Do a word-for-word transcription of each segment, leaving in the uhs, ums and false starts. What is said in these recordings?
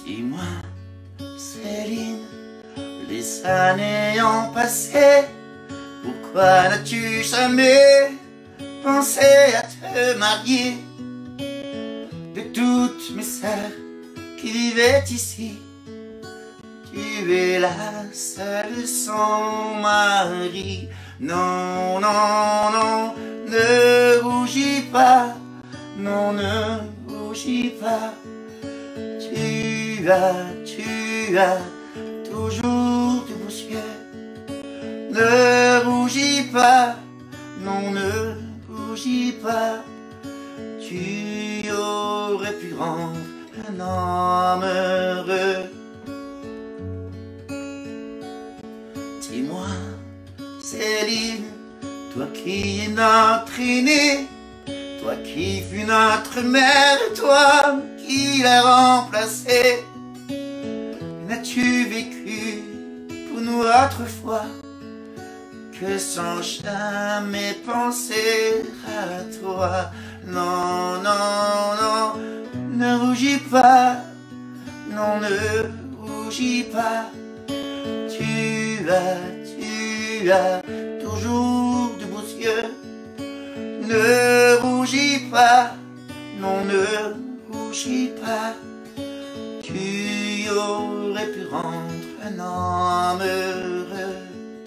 Dis-moi, Céline, les années ont passé, pourquoi n'as-tu jamais pensé à te marier? De toutes mes sœurs qui vivaient ici, tu es la seule sans mari. Non, non, non, ne rougis pas, non, ne rougis pas. Tu as, tu as toujours de beaux yeux. Ne rougis pas, non, ne rougis pas. Tu aurais pu rendre un homme heureux. Dis-moi, Céline, toi qui es notre aînée, toi qui fus notre mère, toi qui l'as remplacée, n'as-tu vécu pour nous autrefois que sans jamais penser à toi? Non, non, non, ne rougis pas, non, ne rougis pas. Tu as, tu as toujours de beaux yeux. Ne rougis pas, non, ne rougis pas. Tu aurais pu rendre un homme heureux.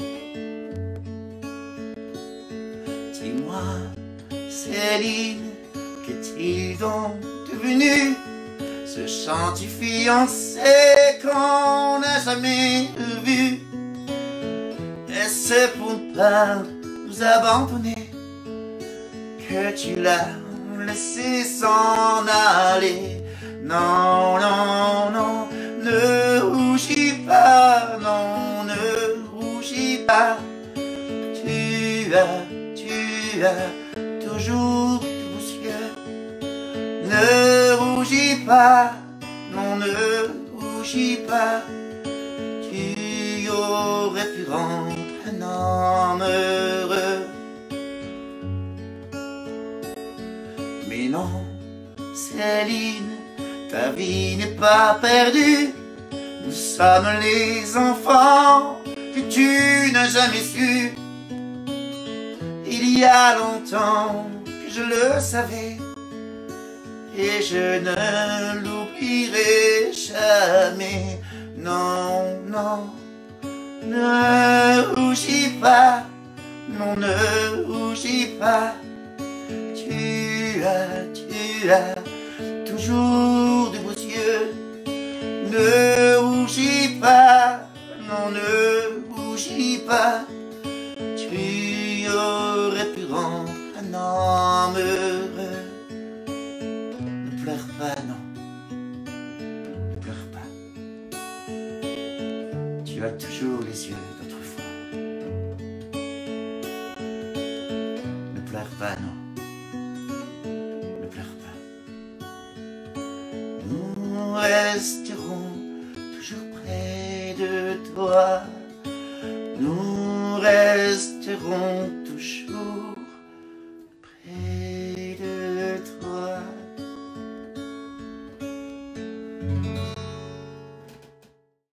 Dis-moi, Céline, qu'est-il donc devenu ce gentil fiancé qu'on n'a jamais vu? Est-ce pour ne pas nous abandonner que tu l'as laissé s'en aller? Non, non, non, ne rougis pas, non, ne rougis pas. Tu as, tu as toujours de beaux yeux. Ne rougis pas, non, ne rougis pas. Tu aurais pu rendre un homme heureux. Mais non, Céline, ta vie n'est pas perdue. Nous sommes les enfants que tu n'as jamais su. Il y a longtemps que je le savais, et je ne l'oublierai jamais. Non, non, ne rougis pas, non, ne rougis pas. Tu as, tu as toujours de beaux yeux. Ne rougis pas, non, ne rougis pas. Tu aurais pu rendre un homme heureux. Ne pleure pas, non, ne pleure pas. Tu as toujours les yeux d'autrefois. Ne pleure pas, non. Nous resterons toujours près de toi. Nous resterons toujours